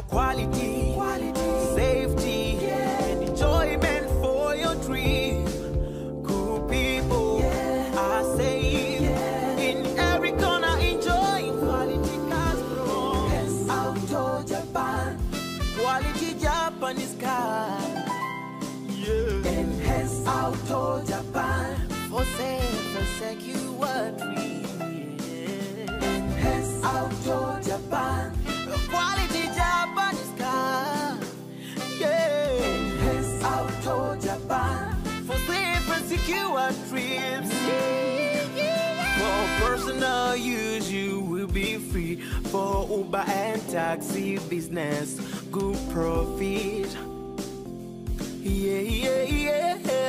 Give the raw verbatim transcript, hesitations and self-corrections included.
quality, quality, safety, yeah, and enjoyment for your dream. Cool people yeah, are safe, yeah, in every corner enjoying quality cars from Yes, Auto Japan, quality Japanese car. Yeah. Enhance Auto Japan, For safe and secure dream. Yeah. Enhance Auto Japan, Quality Japanese car. Yeah. Enhance Auto Japan, For safe and secure trips. For personal use, you will be free. For Uber and taxi business, good profit. Yeah, yeah, yeah.